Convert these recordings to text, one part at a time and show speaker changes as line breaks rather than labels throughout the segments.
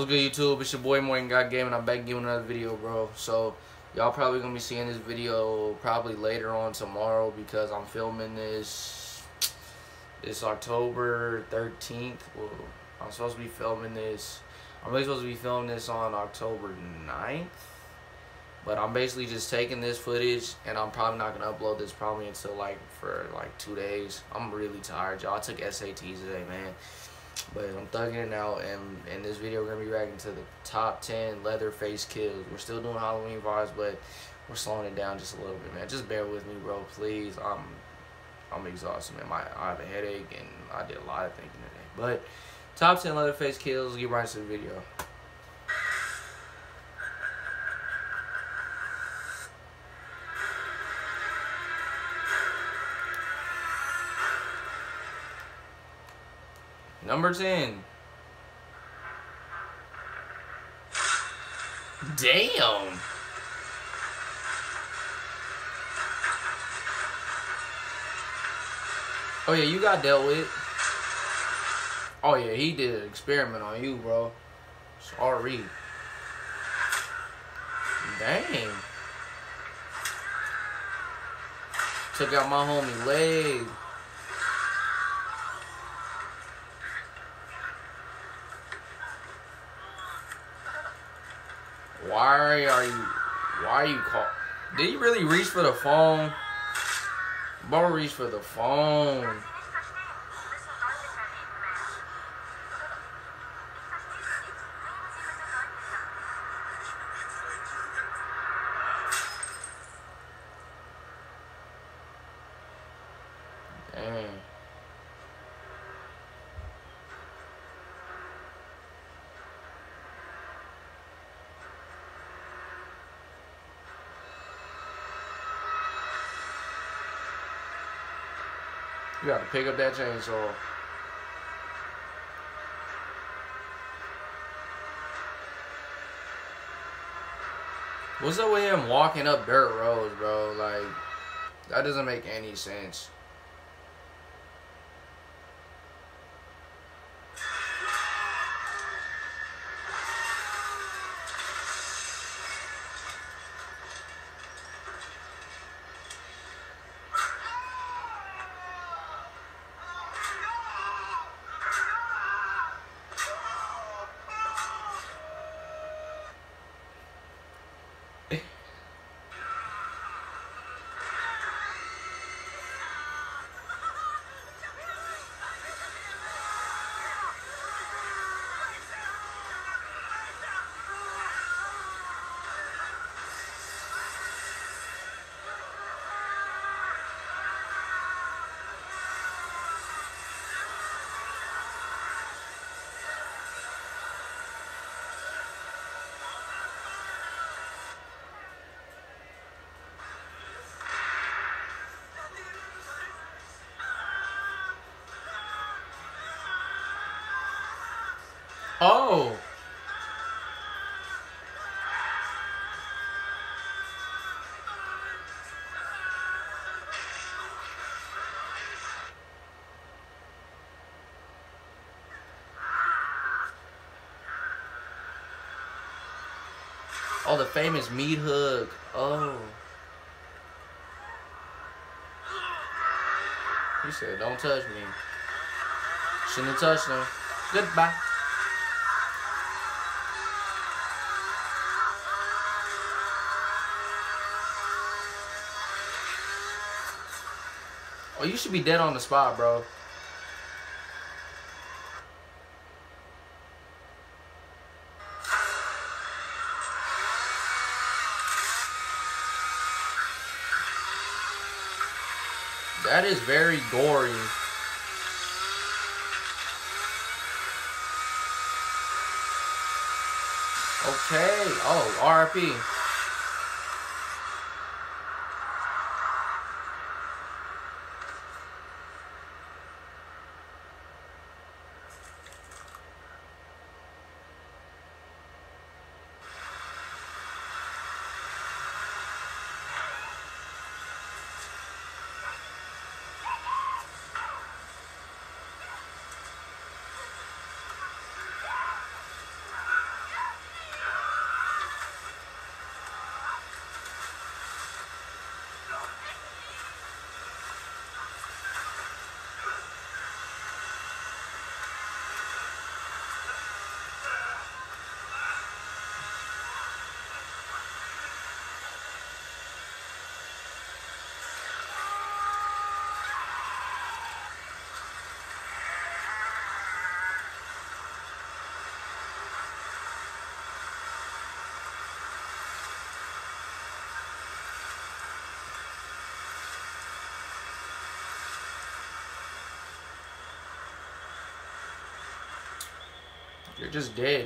What's good, YouTube? It's your boy Morgan God Game, and I'm back giving another video, bro. So y'all probably gonna be seeing this video probably later on tomorrow because I'm filming this. It's October 13th. Well, I'm supposed to be filming this. I'm really supposed to be filming this on October 9th. But I'm basically just taking this footage, and I'm probably not gonna upload this probably until for 2 days. I'm really tired, y'all. I took SATs today, man. But I'm thugging it out, and in this video we're gonna be reacting to the top 10 Leatherface kills. We're still doing Halloween vibes, but we're slowing it down just a little bit, man. Just bear with me, bro, please. I'm exhausted, man. I have a headache, and I did a lot of thinking today. But top 10 Leatherface kills. Get right into the video. Number 10. Damn. Oh yeah, you got dealt with. Oh yeah, he did an experiment on you, bro. Sorry. Dang. Took out my homie leg. Why are you call? Did he really reach for the phone? Bro, reach for the phone. Dang. You gotta pick up that chainsaw. What's up with him walking up dirt roads, bro? Like, that doesn't make any sense. Oh. Oh, the famous meat hook. Oh. He said, don't touch me. Shouldn't have touched him. Goodbye. Oh, you should be dead on the spot, bro. That is very gory. Okay. Oh, RIP. You're just dead.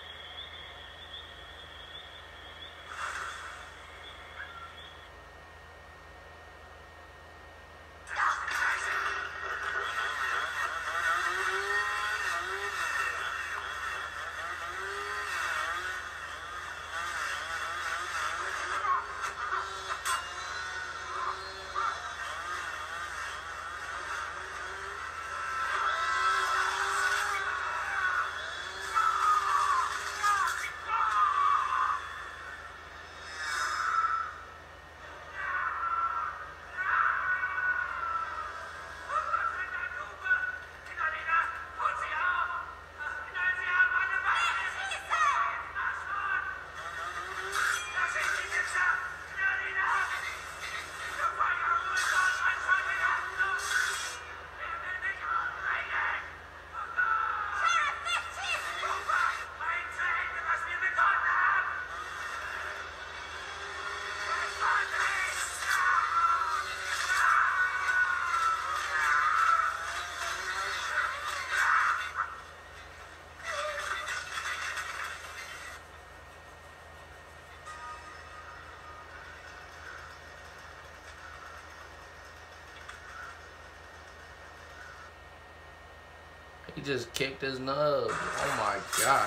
He just kicked his nub. Oh my god.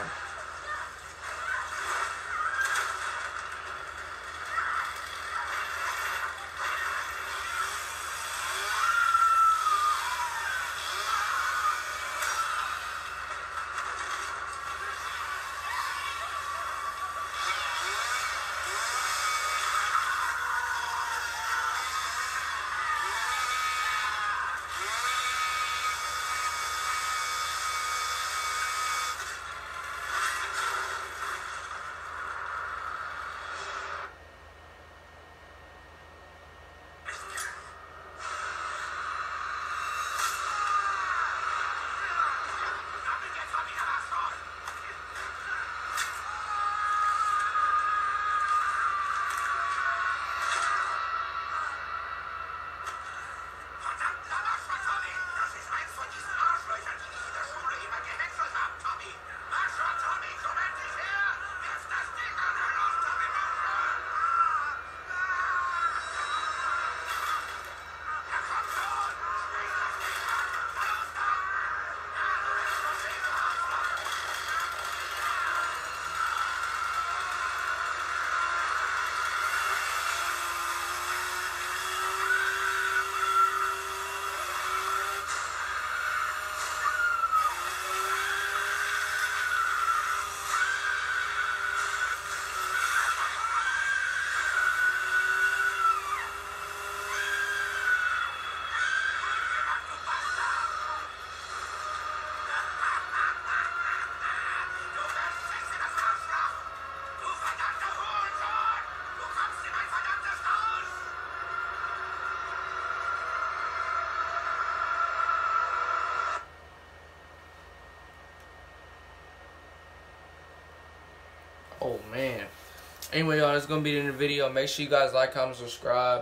Oh man. Anyway, y'all, that's gonna be in the video. Make sure you guys like, comment, subscribe.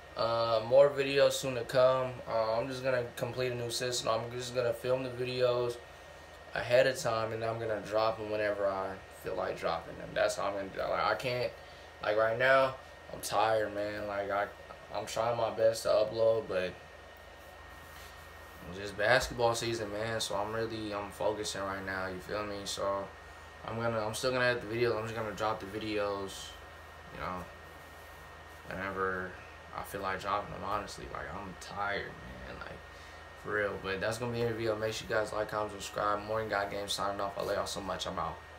More videos soon to come. I'm just gonna complete a new system. I'm just gonna film the videos ahead of time, and I'm gonna drop them whenever I feel like dropping them. That's how I'm gonna do. Like, I can't, like right now, I'm tired, man. Like I'm trying my best to upload, but it's just basketball season, man. So I'm focusing right now. You feel me? So I'm still gonna edit the videos. I'm just gonna drop the videos, you know, whenever I feel like dropping them. Honestly, like I'm tired, man. Like for real. But that's gonna be in the video. Make sure you guys like, comment, subscribe. Morning God Game signing off. I love y'all so much. I'm out.